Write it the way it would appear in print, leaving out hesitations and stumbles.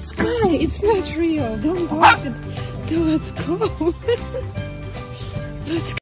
Sky, it's not real. Don't bark it. Let's go. Let's go.